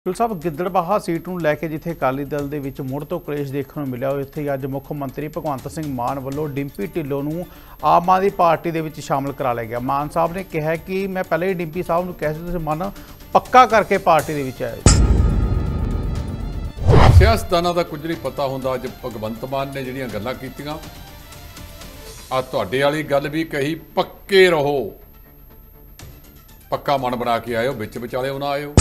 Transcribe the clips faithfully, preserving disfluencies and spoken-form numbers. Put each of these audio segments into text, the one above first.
Tool ਸਾਹਿਬ Gidderbaha seat ਨੂੰ ਲੈ ਕੇ ਜਿੱਥੇ ਅਕਾਲੀ ਦਲ ਦੇ ਵਿੱਚ ਮੁੜ ਤੋਂ ਕਲੇਸ਼ ਦੇਖਣ ਨੂੰ ਮਿਲਿਆ ਉੱਥੇ ਅੱਜ ਮੁੱਖ ਮੰਤਰੀ ਭਗਵੰਤ ਸਿੰਘ ਮਾਨ ਵੱਲੋਂ ਡਿੰਪੀ ਢਿੱਲੋਂ ਨੂੰ ਆਮ ਆਦਮੀ ਪਾਰਟੀ ਦੇ ਵਿੱਚ ਸ਼ਾਮਲ ਕਰਾ ਲਿਆ ਗਿਆ। ਮਾਨ ਸਾਹਿਬ ਨੇ ਕਿਹਾ ਕਿ ਮੈਂ ਪਹਿਲੇ ਹੀ ਡਿੰਪੀ ਸਾਹਿਬ ਨੂੰ ਕਿਹਾ ਸੀ ਤੁਸੀਂ ਮਨ ਪੱਕਾ ਕਰਕੇ ਪਾਰਟੀ ਦੇ ਵਿੱਚ ਆਏ। ਸਿਆਸਤਦਾਨਾਂ ਦਾ ਕੁਝ ਨਹੀਂ ਪਤਾ ਹੁੰਦਾ। ਅੱਜ ਭਗਵੰਤ ਮਾਨ ਨੇ ਜਿਹੜੀਆਂ ਗੱਲਾਂ ਕੀਤੀਆਂ ਆ ਤੁਹਾਡੇ ਵਾਲੀ ਗੱਲ ਵੀ ਕਹੀ ਪੱਕੇ ਰਹੋ, ਪੱਕਾ ਮਨ ਬਣਾ ਕੇ ਆਇਓ, ਵਿੱਚ ਵਿਚਾਲੇ ਨਾ ਆਇਓ।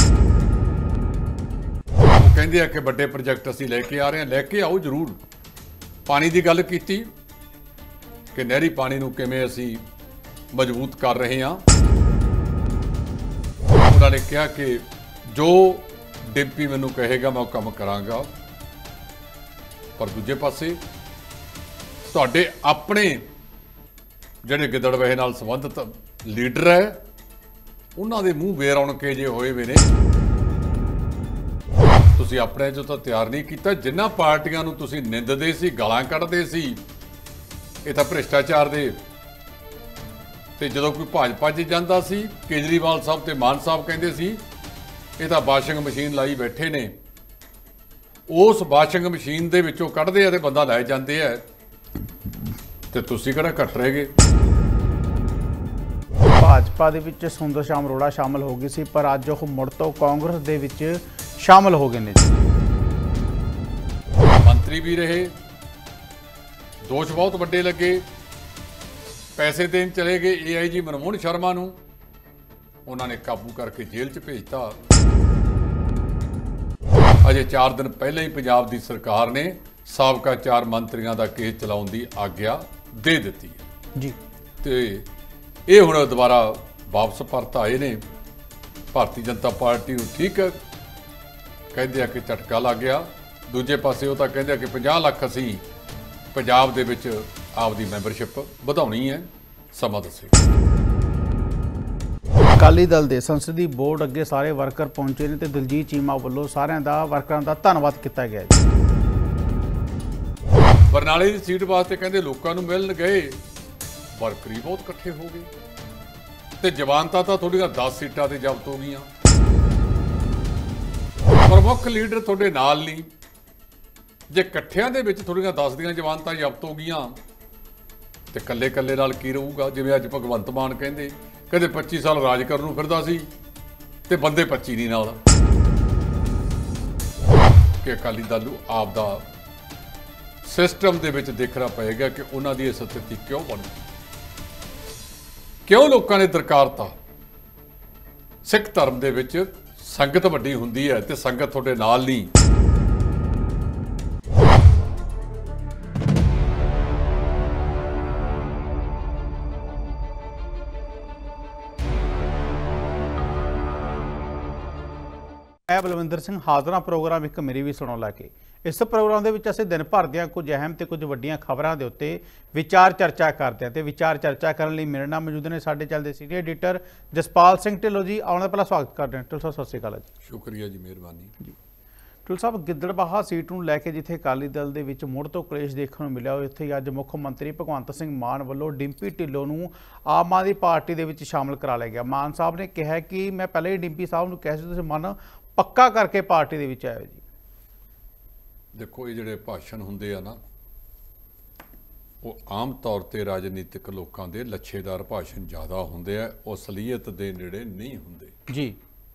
ਕਹਿੰਦੇ ਆ ਕਿ ਵੱਡੇ ਪ੍ਰੋਜੈਕਟ ਅਸੀਂ ਲੈ ਕੇ ਆ ਰਹੇ ਹਾਂ, ਲੈ ਕੇ ਆਓ ਜ਼ਰੂਰ। ਪਾਣੀ ਦੀ ਗੱਲ ਕੀਤੀ ਕਿ ਨਹਿਰੀ ਪਾਣੀ ਨੂੰ ਕਿਵੇਂ ਅਸੀਂ ਮਜ਼ਬੂਤ ਕਰ ਰਹੇ ਹਾਂ। ਉਹਨਾਂ ਨੇ ਕਿਹਾ ਕਿ ਜੋ ਡਿੰਪੀ ਮੈਨੂੰ ਕਹੇਗਾ ਮੈਂ ਉਹ ਕੰਮ ਕਰਾਂਗਾ। ਪਰ ਦੂਜੇ ਪਾਸੇ ਤੁਹਾਡੇ ਆਪਣੇ ਜਿਹੜੇ ਗਿੱਦੜਬਾਹੇ ਨਾਲ ਸੰਬੰਧਿਤ ਲੀਡਰ ਹੈ ਉਹਨਾਂ ਦੇ ਮੂੰਹ ਬੇਰੌਣਕੇ ਜੇ ਹੋਏ ਵੇ ਨੇ। ਤੁਸੀਂ ਆਪਣੇ ਚੋਂ ਤਾਂ ਤਿਆਰ ਨਹੀਂ ਕੀਤਾ। ਜਿਨ੍ਹਾਂ ਪਾਰਟੀਆਂ ਨੂੰ ਤੁਸੀਂ ਨਿੰਦਦੇ ਸੀ, ਗਾਲਾਂ ਕੱਢਦੇ ਸੀ, ਇਹ ਤਾਂ ਭ੍ਰਿਸ਼ਟਾਚਾਰ ਦੇ। ਤੇ ਜਦੋਂ ਕੋਈ ਭਾਜਪਾ 'ਚ ਜਾਂਦਾ ਸੀ, ਕੇਜਰੀਵਾਲ ਸਾਹਿਬ ਤੇ ਮਾਨ ਸਾਹਿਬ ਕਹਿੰਦੇ ਸੀ ਇਹ ਤਾਂ ਵਾਸ਼ਿੰਗ ਮਸ਼ੀਨ ਲਾਈ ਬੈਠੇ ਨੇ। ਉਸ ਵਾਸ਼ਿੰਗ ਮਸ਼ੀਨ ਦੇ ਵਿੱਚੋਂ ਕੱਢਦੇ ਆ ਤੇ ਬੰਦਾ ਲੈ ਜਾਂਦੇ ਆ, ਤੇ ਤੁਸੀਂ ਕਿਹੜਾ ਘੱਟ ਰਹਿ ਗਏ। ਭਾਜਪਾ ਦੇ ਵਿੱਚ ਸੁੰਦਰ ਸ਼ਾਮ ਅਰੋੜਾ ਸ਼ਾਮਲ ਹੋ ਗਈ ਸੀ, ਪਰ ਅੱਜ ਉਹ ਮੁੜ ਤੋਂ ਕਾਂਗਰਸ ਦੇ ਵਿੱਚ ਸ਼ਾਮਲ ਹੋ ਗਏ ਨੇ। ਮੰਤਰੀ ਵੀ ਰਹੇ, ਦੋਸ਼ ਬਹੁਤ ਵੱਡੇ ਲੱਗੇ। ਪੈਸੇ ਦੇਣ ਚਲੇ ਗਏ ਏ ਆਈ ਜੀ ਮਨਮੋਹਨ ਸ਼ਰਮਾ ਨੂੰ, ਉਹਨਾਂ ਨੇ ਕਾਬੂ ਕਰਕੇ ਜੇਲ੍ਹ 'ਚ ਭੇਜਤਾ। ਅਜੇ ਚਾਰ ਦਿਨ ਪਹਿਲਾਂ ਹੀ ਪੰਜਾਬ ਦੀ ਸਰਕਾਰ ਨੇ ਸਾਬਕਾ ਚਾਰ ਮੰਤਰੀਆਂ ਦਾ ਕੇਸ ਚਲਾਉਣ ਦੀ ਆਗਿਆ ਦੇ ਦਿੱਤੀ ਹੈ ਜੀ। ਤੇ ਇਹ ਹੁਣ ਦੁਬਾਰਾ ਵਾਪਸ ਪਰਤ ਆਏ ਨੇ। ਭਾਰਤੀ ਜਨਤਾ ਪਾਰਟੀ ਨੂੰ ਠੀਕ ਕਹਿੰਦੇ ਆ ਕਿ ਝਟਕਾ ਲੱਗ ਗਿਆ। ਦੂਜੇ ਪਾਸੇ ਉਹ ਤਾਂ ਕਹਿੰਦੇ ਆ ਕਿ ਪੰਜਾਹ ਲੱਖ ਅਸੀਂ ਪੰਜਾਬ ਦੇ ਵਿੱਚ ਆਪਦੀ ਮੈਂਬਰਸ਼ਿਪ ਵਧਾਉਣੀ ਹੈ। ਸਮਾਂ ਦੱਸੇ। ਅਕਾਲੀ ਦਲ ਦੇ ਸੰਸਦੀ ਬੋਰਡ ਅੱਗੇ ਸਾਰੇ ਵਰਕਰ ਪਹੁੰਚੇ ਨੇ ਤੇ ਦਿਲਜੀਤ ਚੀਮਾ ਵੱਲੋਂ ਸਾਰਿਆਂ ਦਾ ਵਰਕਰਾਂ ਦਾ ਧੰਨਵਾਦ ਕੀਤਾ ਗਿਆ ਜੀ। ਬਰਨਾਲੇ ਦੀ ਸੀਟ ਵਾਸਤੇ ਕਹਿੰਦੇ ਲੋਕਾਂ ਨੂੰ ਮਿਲਣ ਗਏ, ਵਰਕਰ ਹੀ ਬਹੁਤ ਇਕੱਠੇ ਹੋ ਗਏ ਤੇ ਜਵਾਨਤਾ ਤਾਂ ਤੁਹਾਡੀਆਂ ਦਸ ਸੀਟਾਂ ਤੇ ਜ਼ਬਤ ਹੋ ਗਈਆਂ। ਪ੍ਰਮੁੱਖ ਲੀਡਰ ਤੁਹਾਡੇ ਨਾਲ ਨਹੀਂ। ਜੇ ਇਕੱਠਿਆਂ ਦੇ ਵਿੱਚ ਤੁਹਾਡੀਆਂ ਦਸ ਦੀਆਂ ਜਵਾਨਤਾਂ ਜ਼ਬਤ ਹੋ ਗਈਆਂ ਤੇ ਕੱਲੇ ਕੱਲੇ ਨਾਲ ਕੀ ਰਹੂਗਾ। ਜਿਵੇਂ ਅੱਜ ਭਗਵੰਤ ਮਾਨ ਕਹਿੰਦੇ ਕਦੇ ਪੱਚੀ ਸਾਲ ਰਾਜ ਕਰਨ ਨੂੰ ਫਿਰਦਾ ਸੀ ਤੇ ਬੰਦੇ ਪੱਚੀ ਨਹੀਂ ਨਾਲ। ਕਿ ਅਕਾਲੀ ਦਲ ਨੂੰ ਆਪ ਦਾ ਸਿਸਟਮ ਦੇ ਵਿੱਚ ਦੇਖਣਾ ਪਏਗਾ ਕਿ ਉਹਨਾਂ ਦੀ ਇਹ ਸਥਿਤੀ ਕਿਉਂ ਬਣੀ, ਕਿਉਂ ਲੋਕਾਂ ਨੇ ਦਰਕਾਰਤਾ। ਸਿੱਖ ਧਰਮ ਦੇ ਵਿੱਚ ਸੰਗਤ ਵੱਡੀ ਹੁੰਦੀ ਹੈ ਤੇ ਸੰਗਤ ਤੁਹਾਡੇ ਨਾਲ ਨਹੀਂ। ਮੈਂ ਬਲਵਿੰਦਰ ਸਿੰਘ ਹਾਜ਼ਰ ਹਾਂ ਪ੍ਰੋਗਰਾਮ ਇੱਕ ਮੇਰੀ ਵੀ ਸੁਣੋ ਲੈ ਕੇ। ਇਸ ਪ੍ਰੋਗਰਾਮ ਦੇ ਵਿੱਚ ਅਸੀਂ ਦਿਨ ਭਰ ਦੀਆਂ ਕੁਝ ਅਹਿਮ ਤੇ ਕੁਝ ਵੱਡੀਆਂ ਖਬਰਾਂ ਦੇ ਉੱਤੇ ਵਿਚਾਰ ਚਰਚਾ ਕਰਦੇ ਹਾਂ ਤੇ ਵਿਚਾਰ ਚਰਚਾ ਕਰਨ ਲਈ ਮੇਰੇ ਨਾਲ ਮੌਜੂਦ ਨੇ ਸਾਡੇ ਚੱਲਦੇ ਸੀਨੀਅਰ ਐਡੀਟਰ ਜਸਪਾਲ ਸਿੰਘ ਢਿੱਲੋਂ ਜੀ। ਆਉਣ ਦਾ ਪਹਿਲਾਂ ਸਵਾਗਤ ਕਰਦੇ ਹਾਂ। ਟੁਲ ਸਾਹਿਬ ਸਤਿ ਸ਼੍ਰੀ ਅਕਾਲ ਜੀ। ਸ਼ੁਕਰੀਆ ਜੀ, ਮਿਹਰਬਾਨੀ ਜੀ। ਟੁਲ ਸਾਹਿਬ ਗਿੱਦੜਬਾਹਾ ਸੀਟ ਨੂੰ ਲੈ ਕੇ ਜਿੱਥੇ ਅਕਾਲੀ ਦਲ ਦੇ ਵਿੱਚ ਮੁੜ ਤੋਂ ਕਲੇਸ਼ ਦੇਖਣ ਨੂੰ ਮਿਲਿਆ ਉੱਥੇ ਅੱਜ ਮੁੱਖ ਮੰਤਰੀ ਭਗਵੰਤ ਸਿੰਘ ਮਾਨ ਵੱਲੋਂ ਡਿੰਪੀ ਢਿੱਲੋਂ ਨੂੰ ਆਮ ਆਦਮੀ ਪਾਰਟੀ ਦੇ ਵਿੱਚ ਸ਼ਾਮਲ ਕਰਾ ਲਿਆ ਗਿਆ। ਮਾਨ ਸਾਹਿਬ ਨੇ ਕਿਹਾ ਕਿ ਮੈਂ ਪਹਿਲੇ ਹੀ ਡਿੰਪੀ ਸਾਹਿਬ ਨੂੰ ਕਿਹਾ ਸੀ ਤੁਸੀਂ ਮਨ ਪੱਕਾ ਕਰਕੇ ਪਾਰਟੀ ਦੇ ਵਿੱਚ ਆਇਓ ਜੀ। ਦੇਖੋ, ਇਹ ਜਿਹੜੇ ਭਾਸ਼ਣ ਹੁੰਦੇ ਆ ਨਾ, ਉਹ ਆਮ ਤੌਰ ਤੇ ਰਾਜਨੀਤਿਕ ਲੋਕਾਂ ਦੇ ਲੱਛੇਦਾਰ ਭਾਸ਼ਣ ਜ਼ਿਆਦਾ ਹੁੰਦੇ ਆ, ਉਹ ਅਸਲੀਅਤ ਦੇ ਨੇੜੇ ਨਹੀਂ ਹੁੰਦੇ ਜੀ।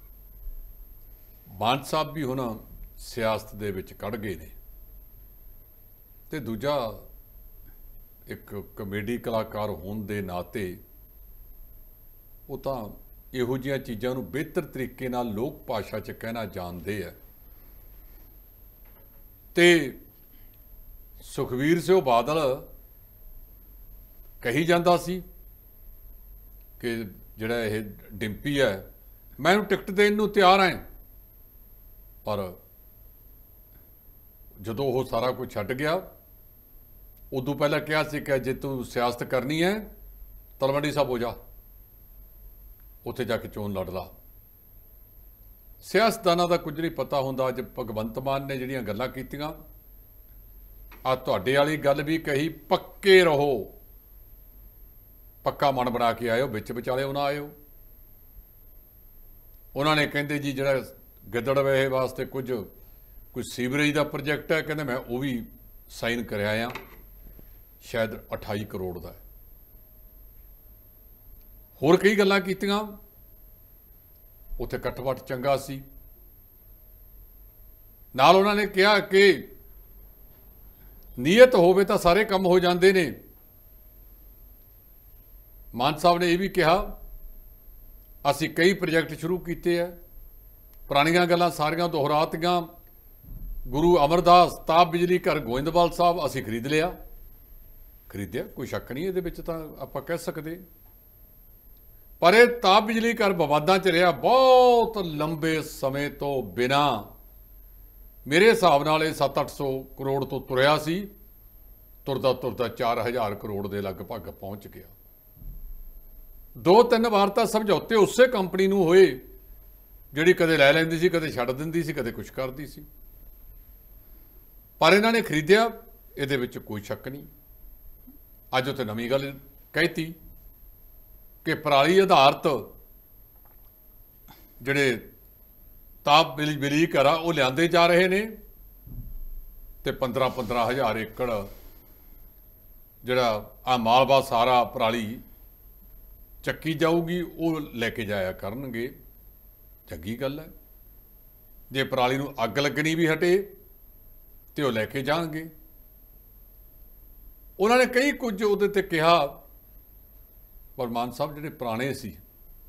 ਮਾਨ ਸਾਹਿਬ ਵੀ ਹੁਣ ਸਿਆਸਤ ਦੇ ਵਿੱਚ ਕੱਢ ਗਏ ਨੇ ਤੇ ਦੂਜਾ ਇੱਕ ਕਮੇਡੀ ਕਲਾਕਾਰ ਹੋਣ ਦੇ ਨਾਤੇ ਉਹ ਤਾਂ ਇਹੋ ਜਿਹੀਆਂ ਚੀਜ਼ਾਂ ਨੂੰ ਬਿਹਤਰ ਤਰੀਕੇ ਨਾਲ ਲੋਕ ਭਾਸ਼ਾ 'ਚ ਕਹਿਣਾ ਜਾਣਦੇ ਆ। ਤੇ ਸੁਖਵੀਰ ਸਿੰਘ ਬਾਦਲ ਕਹੀ ਜਾਂਦਾ ਸੀ ਕਿ ਜਿਹੜਾ ਇਹ ਡਿੰਪੀ ਹੈ ਮੈਂ ਇਹਨੂੰ ਟਿਕਟ ਦੇਣ ਨੂੰ ਤਿਆਰ ਹਾਂ, ਪਰ ਜਦੋਂ ਉਹ ਸਾਰਾ ਕੁਝ ਛੱਡ ਗਿਆ ਉਦੋਂ ਪਹਿਲਾਂ ਕਿਹਾ ਸੀ ਕਿ ਜੇ ਤੂੰ ਸਿਆਸਤ ਕਰਨੀ ਹੈ ਤਲਵੰਡੀ ਸਾਹਿਬ ਹੋ ਜਾ, ਉੱਥੇ ਜਾ ਕੇ ਚੋਣ ਲੜ ਲਾ। ਸਿਆਸਤਦਾਨਾਂ ਦਾ ਕੁਝ ਨਹੀਂ ਪਤਾ ਹੁੰਦਾ। ਅੱਜ ਭਗਵੰਤ ਮਾਨ ਨੇ ਜਿਹੜੀਆਂ ਗੱਲਾਂ ਕੀਤੀਆਂ ਆ ਤੁਹਾਡੇ ਵਾਲੀ ਗੱਲ ਵੀ ਕਹੀ ਪੱਕੇ ਰਹੋ, ਪੱਕਾ ਮਨ ਬਣਾ ਕੇ ਆਇਓ, ਵਿੱਚ ਵਿਚਾਲੇ ਨਾ ਆਇਓ। ਉਹਨਾਂ ਨੇ ਕਹਿੰਦੇ ਜੀ ਜਿਹੜਾ ਗਿੱਦੜਵੇਹੇ ਵਾਸਤੇ ਕੁਝ ਕੋਈ ਸੀਵਰੇਜ ਦਾ ਪ੍ਰੋਜੈਕਟ ਹੈ, ਕਹਿੰਦੇ ਮੈਂ ਉਹ ਵੀ ਸਾਈਨ ਕਰਿਆ ਆ, ਸ਼ਾਇਦ ਅਠਾਈ ਕਰੋੜ ਦਾ। ਹੋਰ ਕਈ ਗੱਲਾਂ ਕੀਤੀਆਂ, ਉੱਥੇ ਇਕੱਠ-ਵੱਟ ਚੰਗਾ ਸੀ। ਨਾਲ ਉਹਨਾਂ ਨੇ ਕਿਹਾ ਕਿ ਨੀਅਤ ਹੋਵੇ ਤਾਂ ਸਾਰੇ ਕੰਮ ਹੋ ਜਾਂਦੇ ਨੇ। ਮਾਨ ਸਾਹਿਬ ਨੇ ਇਹ ਵੀ ਕਿਹਾ ਅਸੀਂ ਕਈ ਪ੍ਰੋਜੈਕਟ ਸ਼ੁਰੂ ਕੀਤੇ ਆ, ਪੁਰਾਣੀਆਂ ਗੱਲਾਂ ਸਾਰੀਆਂ ਦੁਹਰਾਤੀਆਂ। ਗੁਰੂ ਅਮਰਦਾਸ ਤਾਪ ਬਿਜਲੀ ਘਰ ਗੋਇੰਦਵਾਲ ਸਾਹਿਬ ਅਸੀਂ ਖਰੀਦ ਲਿਆ, ਖਰੀਦਿਆ, ਕੋਈ ਸ਼ੱਕ ਨਹੀਂ ਇਹਦੇ ਵਿੱਚ, ਤਾਂ ਆਪਾਂ ਕਹਿ ਸਕਦੇ। ਪਰ ਇਹ ਤਾਪ ਬਿਜਲੀ ਘਰ ਵਿਵਾਦਾਂ 'ਚ ਰਿਹਾ ਬਹੁਤ ਲੰਬੇ ਸਮੇਂ ਤੋਂ ਬਿਨਾ। ਮੇਰੇ ਹਿਸਾਬ ਨਾਲ ਇਹ ਸੱਤ ਅੱਠ ਸੌ ਕਰੋੜ ਤੋਂ ਤੁਰਿਆ ਸੀ, ਤੁਰਦਾ ਤੁਰਦਾ ਚਾਰ ਹਜ਼ਾਰ ਕਰੋੜ ਦੇ ਲਗਭਗ ਪਹੁੰਚ ਗਿਆ। ਦੋ ਤਿੰਨ ਵਾਰ ਤਾਂ ਸਮਝੌਤੇ ਉਸੇ ਕੰਪਨੀ ਨੂੰ ਹੋਏ ਜਿਹੜੀ ਕਦੇ ਲੈ ਲੈਂਦੀ ਸੀ, ਕਦੇ ਛੱਡ ਦਿੰਦੀ ਸੀ, ਕਦੇ ਕੁਝ ਕਰਦੀ ਸੀ। ਪਰ ਇਹਨਾਂ ਨੇ ਖਰੀਦਿਆ, ਇਹਦੇ ਵਿੱਚ ਕੋਈ ਸ਼ੱਕ ਨਹੀਂ। ਅੱਜ ਉੱਥੇ ਨਵੀਂ ਗੱਲ ਕਹਿਤੀ ਕਿ ਪਰਾਲੀ ਆਧਾਰਿਤ ਜਿਹੜੇ ਤਾਪ ਬਿਜਲੀ ਘਰ ਆ ਉਹ ਲਿਆਂਦੇ ਜਾ ਰਹੇ ਨੇ, ਤੇ ਪੰਦਰਾਂ ਪੰਦਰਾਂ ਹਜ਼ਾਰ ਏਕੜ ਜਿਹੜਾ ਆ ਮਾਲਵਾ ਸਾਰਾ ਪਰਾਲੀ ਚੱਕੀ ਜਾਊਗੀ, ਉਹ ਲੈ ਕੇ ਜਾਇਆ ਕਰਨਗੇ। ਚੰਗੀ ਗੱਲ ਹੈ। ਜੇ ਪਰਾਲੀ ਨੂੰ ਅੱਗ ਲੱਗਣੀ ਵੀ ਹਟੇ ਤੇ ਉਹ ਲੈ ਕੇ ਜਾਣਗੇ। ਉਹਨਾਂ ਨੇ ਕਈ ਕੁਝ ਉਹਦੇ ਤੇ ਕਿਹਾ, ਪਰ ਮਾਨ ਸਾਹਿਬ ਜਿਹੜੇ ਪੁਰਾਣੇ ਸੀ,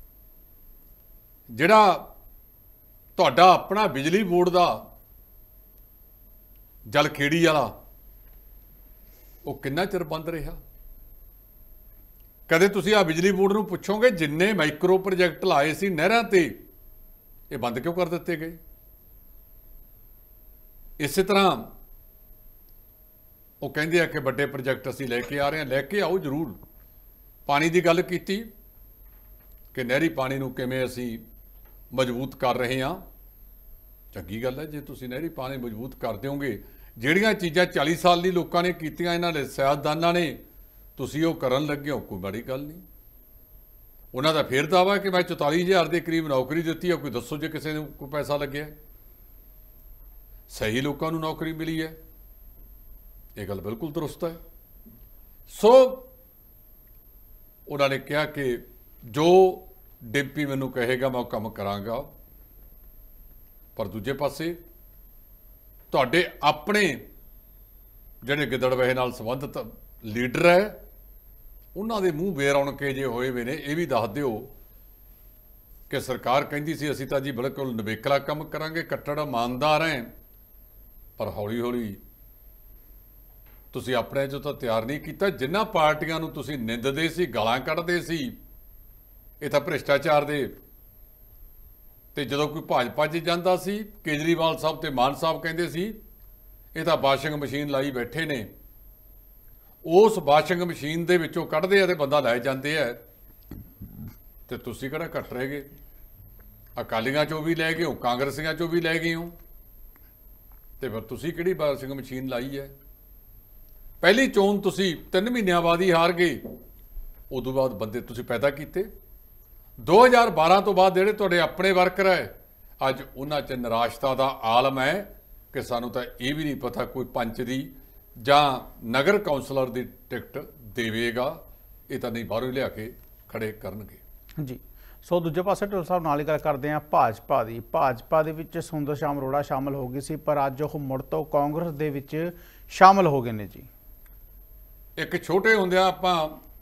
ਜਿਹੜਾ ਤੁਹਾਡਾ ਆਪਣਾ ਬਿਜਲੀ ਬੋਰਡ ਦਾ ਜਲਖੇੜੀ ਵਾਲਾ, ਉਹ ਕਿੰਨਾ ਚਿਰ ਬੰਦ ਰਿਹਾ? ਕਦੇ ਤੁਸੀਂ ਆ ਬਿਜਲੀ ਬੋਰਡ ਨੂੰ ਪੁੱਛੋਗੇ ਜਿੰਨੇ ਮਾਈਕਰੋ ਪ੍ਰੋਜੈਕਟ ਲਾਏ ਸੀ ਨਹਿਰਾਂ ਤੇ, ਇਹ ਬੰਦ ਕਿਉਂ ਕਰ ਦਿੱਤੇ ਗਏ? ਇਸੇ ਤਰ੍ਹਾਂ ਉਹ ਕਹਿੰਦੇ ਆ ਕਿ ਵੱਡੇ ਪ੍ਰੋਜੈਕਟ ਅਸੀਂ ਲੈ ਕੇ ਆ ਰਹੇ ਹਾਂ, ਲੈ ਕੇ ਆਓ ਜ਼ਰੂਰ। ਪਾਣੀ ਦੀ ਗੱਲ ਕੀਤੀ ਕਿ ਨਹਿਰੀ ਪਾਣੀ ਨੂੰ ਕਿਵੇਂ ਅਸੀਂ ਮਜ਼ਬੂਤ ਕਰ ਰਹੇ ਹਾਂ, ਚੰਗੀ ਗੱਲ ਹੈ। ਜੇ ਤੁਸੀਂ ਨਹਿਰੀ ਪਾਣੀ ਮਜ਼ਬੂਤ ਕਰ ਦਿਓਗੇ, ਜਿਹੜੀਆਂ ਚੀਜ਼ਾਂ ਚਾਲੀ ਸਾਲ ਦੀ ਲੋਕਾਂ ਨੇ ਕੀਤੀਆਂ, ਇਹਨਾਂ ਦੇ ਸਿਆਸਤਦਾਨਾਂ ਨੇ, ਤੁਸੀਂ ਉਹ ਕਰਨ ਲੱਗੇ ਹੋ, ਕੋਈ ਬੜੀ ਗੱਲ ਨਹੀਂ। ਉਹਨਾਂ ਦਾ ਫੇਰ ਦਾਵਾ ਕਿ ਮੈਂ ਚੁਤਾਲੀ ਹਜ਼ਾਰ ਦੇ ਕਰੀਬ ਨੌਕਰੀ ਦਿੱਤੀ ਹੈ, ਕੋਈ ਦੱਸੋ ਜੇ ਕਿਸੇ ਨੂੰ ਕੋਈ ਪੈਸਾ ਲੱਗਿਆ। ਸਹੀ ਲੋਕਾਂ ਨੂੰ ਨੌਕਰੀ ਮਿਲੀ ਹੈ, ਇਹ ਗੱਲ ਬਿਲਕੁਲ ਦਰੁਸਤ ਹੈ। ਸੋ ਉਹਨਾਂ ਨੇ ਕਿਹਾ ਕਿ ਜੋ ਡਿੰਪੀ ਮੈਨੂੰ ਕਹੇਗਾ ਮੈਂ ਉਹ ਕੰਮ ਕਰਾਂਗਾ। ਪਰ ਦੂਜੇ ਪਾਸੇ ਤੁਹਾਡੇ ਆਪਣੇ ਜਿਹੜੇ ਗਿੱਦੜਵੇਹੇ ਨਾਲ ਸੰਬੰਧਿਤ ਲੀਡਰ ਹੈ, ਉਹਨਾਂ ਦੇ ਮੂੰਹ ਬੇਰੌਣਕੇ ਜੇ ਹੋਏ ਵੇ ਨੇ। ਇਹ ਵੀ ਦੱਸ ਦਿਓ ਕਿ ਸਰਕਾਰ ਕਹਿੰਦੀ ਸੀ ਅਸੀਂ ਤਾਂ ਜੀ ਬਿਲਕੁਲ ਨਿਵੇਕਲਾ ਕੰਮ ਕਰਾਂਗੇ, ਕੱਟੜ ਇਮਾਨਦਾਰ ਹੈ, ਪਰ ਹੌਲੀ ਹੌਲੀ ਤੁਸੀਂ ਆਪਣੇ 'ਚੋਂ ਤਾਂ ਤਿਆਰ ਨਹੀਂ ਕੀਤਾ। ਜਿਨ੍ਹਾਂ ਪਾਰਟੀਆਂ ਨੂੰ ਤੁਸੀਂ ਨਿੰਦਦੇ ਸੀ, ਗਾਲਾਂ ਕੱਢਦੇ ਸੀ, ਇਹ ਤਾਂ ਭ੍ਰਿਸ਼ਟਾਚਾਰ ਦੇ, ਤੇ ਜਦੋਂ ਕੋਈ ਭਾਜਪਾ 'ਚ ਜਾਂਦਾ ਸੀ, ਕੇਜਰੀਵਾਲ ਸਾਹਿਬ ਤੇ ਮਾਨ ਸਾਹਿਬ ਕਹਿੰਦੇ ਸੀ ਇਹ ਤਾਂ ਵਾਸ਼ਿੰਗ ਮਸ਼ੀਨ ਲਾਈ ਬੈਠੇ ਨੇ। ਉਸ ਵਾਸ਼ਿੰਗ ਮਸ਼ੀਨ ਦੇ ਵਿੱਚੋਂ ਕੱਢਦੇ ਆ ਤੇ ਬੰਦਾ ਲੈ ਜਾਂਦੇ ਆ, ਤੇ ਤੁਸੀਂ ਕਿਹੜਾ ਘੱਟ ਰਹਿ ਗਏ? ਅਕਾਲੀਆਂ 'ਚੋਂ ਵੀ ਲੈ ਗਏ ਹੋ, ਕਾਂਗਰਸੀਆਂ 'ਚੋਂ ਵੀ ਲੈ ਗਏ ਹੋ, ਤੇ ਫਿਰ ਤੁਸੀਂ ਕਿਹੜੀ ਵਾਸ਼ਿੰਗ ਮਸ਼ੀਨ ਲਾਈ ਹੈ? ਪਹਿਲੀ ਚੋਣ ਤੁਸੀਂ ਤਿੰਨ ਮਹੀਨਿਆਂ ਬਾਅਦ ਹੀ ਹਾਰ ਗਏ, ਉਦੋਂ ਬਾਅਦ ਬੰਦੇ ਤੁਸੀਂ ਪੈਦਾ ਕੀਤੇ। ਦੋ ਹਜ਼ਾਰ ਬਾਰਾਂ ਤੋਂ ਬਾਅਦ ਜਿਹੜੇ ਤੁਹਾਡੇ ਆਪਣੇ ਵਰਕਰ ਹੈ, ਅੱਜ ਉਹਨਾਂ 'ਚ ਨਿਰਾਸ਼ਤਾ ਦਾ ਆਲਮ ਹੈ ਕਿ ਸਾਨੂੰ ਤਾਂ ਇਹ ਵੀ ਨਹੀਂ ਪਤਾ ਕੋਈ ਪੰਚ ਦੀ ਜਾਂ ਨਗਰ ਕੌਂਸਲਰ ਦੀ ਟਿਕਟ ਦੇਵੇਗਾ, ਇਹ ਤਾਂ ਨਹੀਂ ਬਾਹਰੋਂ ਲਿਆ ਕੇ ਖੜੇ ਕਰਨਗੇ। ਜੀ, ਸੋ ਦੂਜੇ ਪਾਸੇ ਢਿੱਲੋਂ ਸਾਹਿਬ ਨਾਲ ਹੀ ਗੱਲ ਕਰਦੇ ਹਾਂ ਭਾਜਪਾ ਦੀ। ਭਾਜਪਾ ਦੇ ਵਿੱਚ ਸੁੰਦਰ ਸ਼ਾਮ ਅਰੋੜਾ ਸ਼ਾਮਲ ਹੋ ਗਈ ਸੀ, ਪਰ ਅੱਜ ਉਹ ਮੁੜ ਤੋਂ ਕਾਂਗਰਸ ਦੇ ਵਿੱਚ ਸ਼ਾਮਲ ਹੋ ਗਏ ਨੇ ਜੀ। ਇੱਕ ਛੋਟੇ ਹੁੰਦਿਆਂ ਆਪਾਂ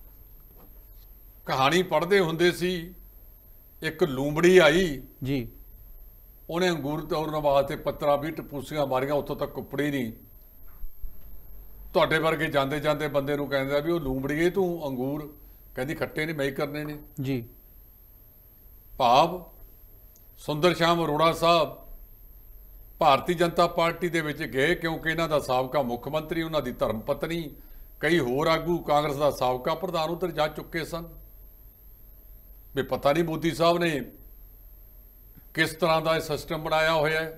ਕਹਾਣੀ ਪੜ੍ਹਦੇ ਹੁੰਦੇ ਸੀ, ਇੱਕ ਲੂੰਬੜੀ ਆਈ ਜੀ, ਉਹਨੇ ਅੰਗੂਰ ਤੋੜਨ ਵਾਸਤੇ ਪੱਤਰਾਂ ਵੀ ਟਪੂਸੀਆਂ ਮਾਰੀਆਂ, ਉੱਥੋਂ ਤੱਕ ਕੁੱਪੜੀ ਨਹੀਂ। ਤੁਹਾਡੇ ਵਰਗੇ ਜਾਂਦੇ ਜਾਂਦੇ ਬੰਦੇ ਨੂੰ ਕਹਿੰਦਾ ਵੀ ਉਹ ਲੂੰਬੜੀਏ ਤੂੰ ਅੰਗੂਰ, ਕਹਿੰਦੀ ਖੱਟੇ ਨੇ ਮੈਂ ਹੀ ਕਰਨੇ ਨੇ ਜੀ। ਭਾਵ ਸੁੰਦਰ ਸ਼ਾਮ ਅਰੋੜਾ ਸਾਹਿਬ ਭਾਰਤੀ ਜਨਤਾ ਪਾਰਟੀ ਦੇ ਵਿੱਚ ਗਏ ਕਿਉਂਕਿ ਇਹਨਾਂ ਦਾ ਸਾਬਕਾ ਮੁੱਖ ਮੰਤਰੀ, ਉਹਨਾਂ ਦੀ ਧਰਮ ਪਤਨੀ, ਕਈ ਹੋਰ ਆਗੂ, ਕਾਂਗਰਸ ਦਾ ਸਾਬਕਾ ਪ੍ਰਧਾਨ ਉੱਧਰ ਜਾ ਚੁੱਕੇ ਸਨ। ਵੀ ਪਤਾ ਨਹੀਂ ਮੋਦੀ ਸਾਹਿਬ ਨੇ ਕਿਸ ਤਰ੍ਹਾਂ ਦਾ ਇਹ ਸਿਸਟਮ ਬਣਾਇਆ ਹੋਇਆ ਹੈ,